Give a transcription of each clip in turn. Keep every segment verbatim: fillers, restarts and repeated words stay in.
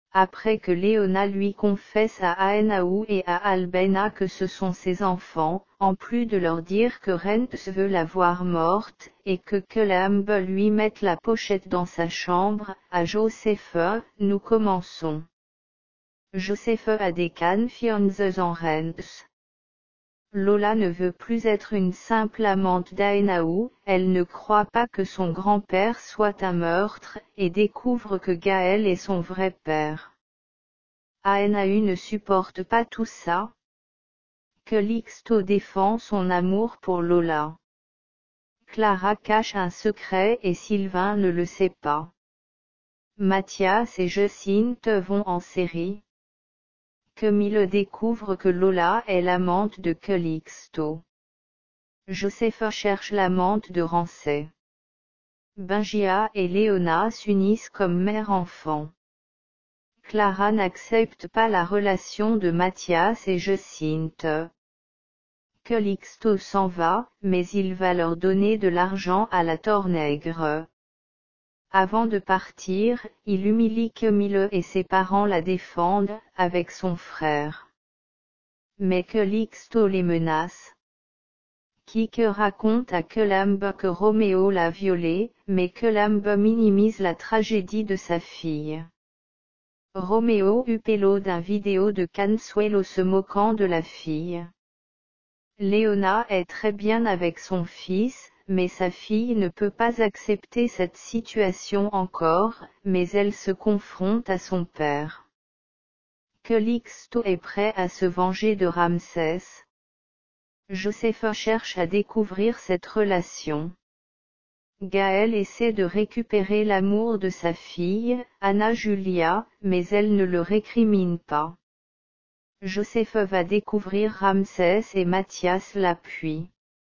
après que Léona lui confesse à Aenaou et à Albaina que ce sont ses enfants, en plus de leur dire que Rentz veut la voir morte, et que Kelamb lui mette la pochette dans sa chambre, à Joseph, nous commençons. Joseph a des confiances en Rentz. Lola ne veut plus être une simple amante d'Aenaou, elle ne croit pas que son grand-père soit un meurtre, et découvre que Gaël est son vrai père. Aenaou ne supporte pas tout ça. Calixto défend son amour pour Lola. Clara cache un secret et Sylvain ne le sait pas. Mathias et Jacinthe vont en série. Camille découvre que Lola est l'amante de Calixto. Joseph cherche l'amante de Rancé. Bengia et Léona s'unissent comme mère-enfant. Clara n'accepte pas la relation de Mathias et Jacinthe. Calixto s'en va, mais il va leur donner de l'argent à la Tornègre. Avant de partir, il humilie Camille et ses parents la défendent, avec son frère. Mais Calixto les menace. Kike raconte à Kelamb que Roméo l'a violée, mais Kelamb minimise la tragédie de sa fille. Roméo upélo d'un vidéo de Consuelo se moquant de la fille. Léona est très bien avec son fils, mais sa fille ne peut pas accepter cette situation encore, mais elle se confronte à son père. Calixto est prêt à se venger de Ramsès. Joseph cherche à découvrir cette relation. Gaël essaie de récupérer l'amour de sa fille, Anna Julia, mais elle ne le récrimine pas. Joseph va découvrir Ramsès et Mathias l'appuient.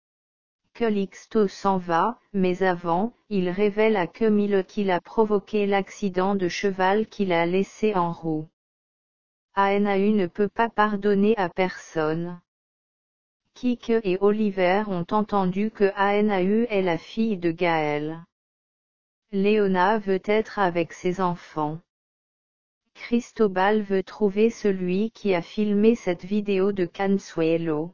Calixto s'en va, mais avant, il révèle à Camille qu'il a provoqué l'accident de cheval qu'il a laissé en roue. Aenaou ne peut pas pardonner à personne. Kike et Oliver ont entendu que Aenaou est la fille de Gaël. Léona veut être avec ses enfants. Cristobal veut trouver celui qui a filmé cette vidéo de Consuelo.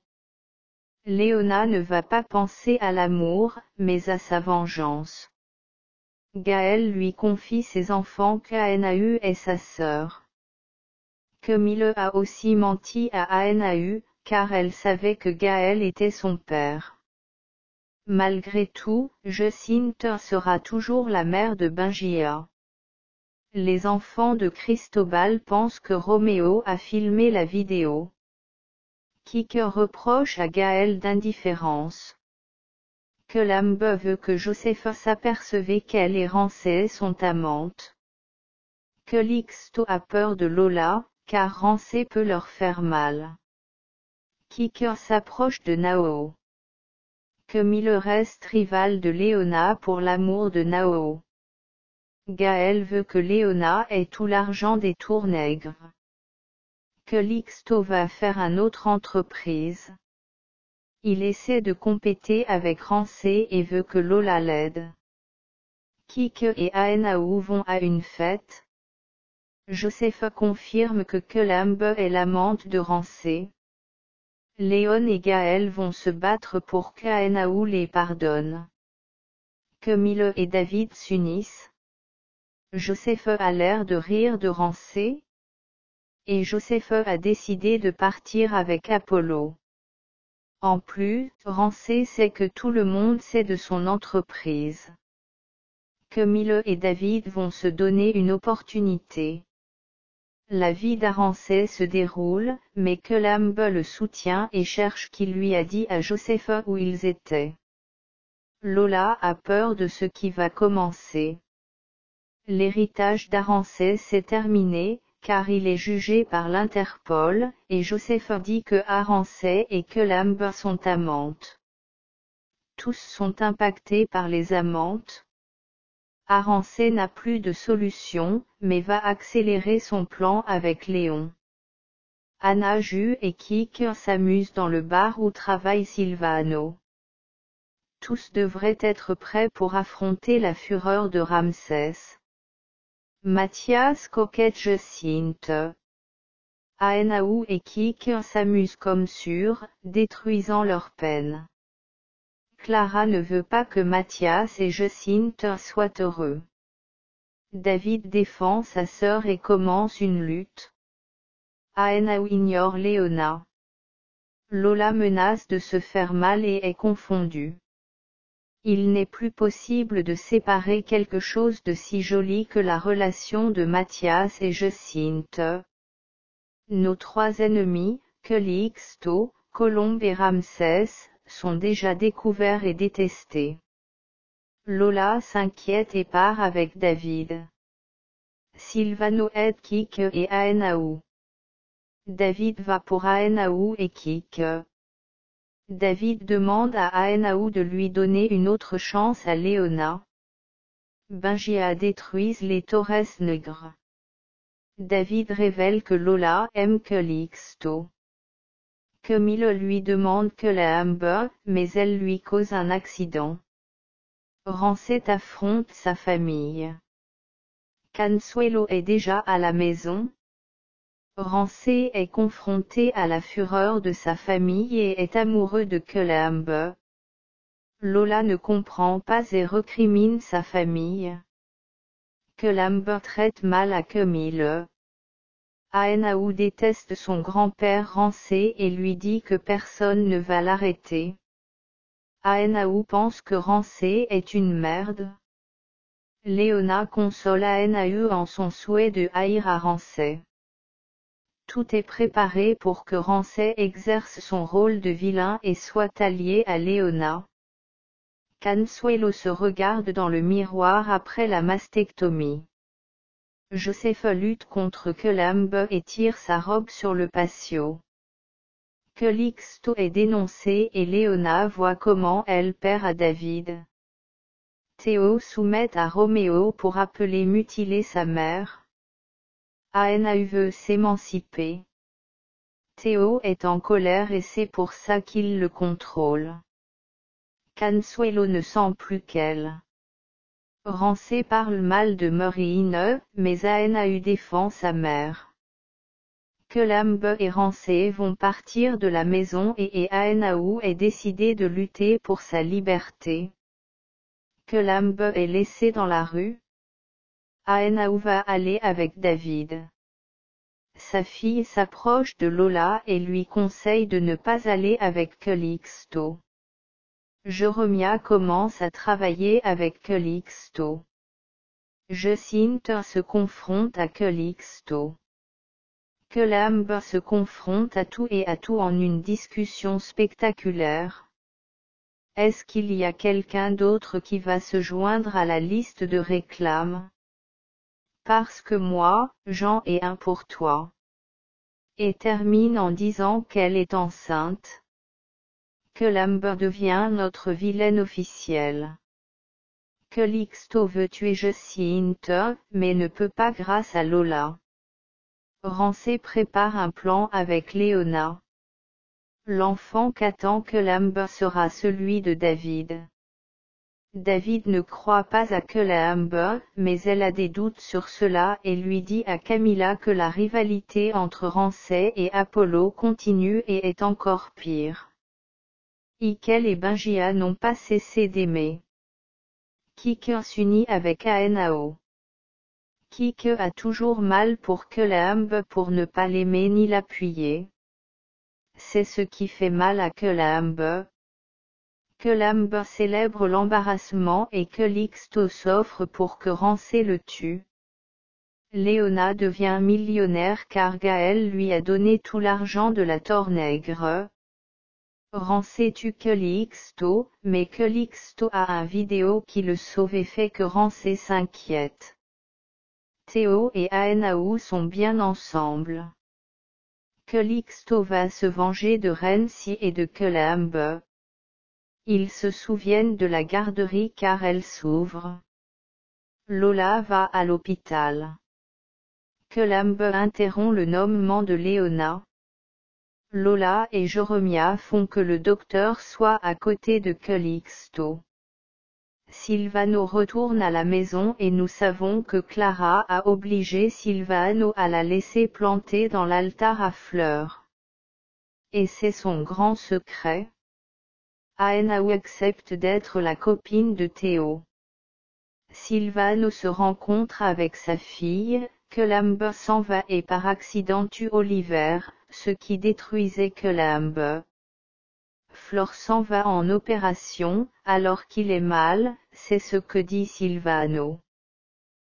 Léona ne va pas penser à l'amour, mais à sa vengeance. Gaël lui confie ses enfants qu'Aenaou est sa sœur. Camille a aussi menti à Aenaou, car elle savait que Gaël était son père. Malgré tout, Jacinthe sera toujours la mère de Bengia. Les enfants de Cristobal pensent que Roméo a filmé la vidéo. Kike reproche à Gaël d'indifférence. Kelamb veut que Joseph s'aperceve qu'elle et Rancé sont amantes. Calixto a peur de Lola, car Rancé peut leur faire mal. Kike s'approche de Nao. Camille reste rival de Léona pour l'amour de Nao. Gaël veut que Léona ait tout l'argent des Tournègres. Calixto va faire une autre entreprise. Il essaie de compéter avec Rancé et veut que Lola l'aide. Kike et Aenaou vont à une fête. Joseph confirme que Kelamb est l'amante de Rancé. Léon et Gaël vont se battre pour qu'Aenaou les pardonne. Camille et David s'unissent. Joseph a l'air de rire de Rancé. Et Joseph a décidé de partir avec Apollo. En plus, Rancé sait que tout le monde sait de son entreprise. Camille et David vont se donner une opportunité. La vie d'Arancé se déroule, mais Kelamb le soutient et cherche qui lui a dit à Joseph où ils étaient. Lola a peur de ce qui va commencer. L'héritage d'Arancé s'est terminé, car il est jugé par l'Interpol, et Joseph dit que Arancé et Kelamb sont amantes. Tous sont impactés par les amantes. Arancé n'a plus de solution, mais va accélérer son plan avec Léon. Anna Ju et Kike s'amusent dans le bar où travaille Silvano. Tous devraient être prêts pour affronter la fureur de Ramsès. Mathias coquette Jacinthe. Aenaou et Kik s'amusent comme sûr, détruisant leur peine. Clara ne veut pas que Mathias et Jacinthe soient heureux. David défend sa sœur et commence une lutte. Aenaou ignore Léona. Lola menace de se faire mal et est confondue. Il n'est plus possible de séparer quelque chose de si joli que la relation de Mathias et Jacinthe. Nos trois ennemis, Calixto, Colombe et Ramsès, sont déjà découverts et détestés. Lola s'inquiète et part avec David. Silvano aide Kik et Aenaou. David va pour Aenaou et Kik. David demande à Aenaou de lui donner une autre chance à Léona. Benjia détruise les Torres Negres. David révèle que Lola aime Calixto. Camille lui demande que la Amber, mais elle lui cause un accident. Rancet affronte sa famille. Consuelo est déjà à la maison. Rancet est confronté à la fureur de sa famille et est amoureux de Colombe. Lola ne comprend pas et recrimine sa famille. Colombe traite mal à Camille. Aenaou déteste son grand-père Rancet et lui dit que personne ne va l'arrêter. Aenaou pense que Rancet est une merde. Léona console Aenaou en son souhait de haïr à Rancet. Tout est préparé pour que Rancet exerce son rôle de vilain et soit allié à Léona. Consuelo se regarde dans le miroir après la mastectomie. Joseph lutte contre Colombe et tire sa robe sur le patio. Calixto est dénoncé et Léona voit comment elle perd à David. Théo soumet à Roméo pour appeler mutiler sa mère. Aenaou veut s'émanciper. Théo est en colère et c'est pour ça qu'il le contrôle. Consuelo ne sent plus qu'elle. Rancet parle mal de Maureen, mais Aenaou défend sa mère. Colombe et Rancet vont partir de la maison et, et Aenaou est décidé de lutter pour sa liberté. Colombe est laissé dans la rue. Aenaou va aller avec David. Sa fille s'approche de Lola et lui conseille de ne pas aller avec Calixto. Jeremia commence à travailler avec Calixto. Jacinthe se confronte à Calixto. Colombe se confronte à tout et à tout en une discussion spectaculaire. Est-ce qu'il y a quelqu'un d'autre qui va se joindre à la liste de réclames? Parce que moi, j'en ai un pour toi. Et termine en disant qu'elle est enceinte. Colombe devient notre vilaine officielle. Calixto veut tuer Jacinthe, mais ne peut pas grâce à Lola. Rancet prépare un plan avec Léona. L'enfant qu'attend Colombe sera celui de David. David ne croit pas à Colombe, mais elle a des doutes sur cela et lui dit à Camilla que la rivalité entre Rancet et Apollo continue et est encore pire. Ikel et Benjia n'ont pas cessé d'aimer. Kik s'unit avec Aenaou. Kik a toujours mal pour Colombe pour ne pas l'aimer ni l'appuyer. C'est ce qui fait mal à Colombe. Colombe célèbre l'embarrassement et Calixto s'offre pour que Rancet le tue. Léona devient millionnaire car Gaël lui a donné tout l'argent de la Tornègre. Rancet tue Calixto, mais Calixto a un vidéo qui le sauve et fait que Rancet s'inquiète. Théo et Aenaou sont bien ensemble. Calixto va se venger de Renzi et de Colombe. Ils se souviennent de la garderie car elle s'ouvre. Lola va à l'hôpital. Colombe interrompt le nommement de Léona. Lola et Jeremia font que le docteur soit à côté de Calixto. Silvano retourne à la maison et nous savons que Clara a obligé Silvano à la laisser planter dans l'altar à fleurs. Et c'est son grand secret. Aenau accepte d'être la copine de Théo. Silvano se rencontre avec sa fille, Columbe s'en va et par accident tue Oliver, ce qui détruisait Columbe. Flore s'en va en opération, alors qu'il est mal, c'est ce que dit Silvano.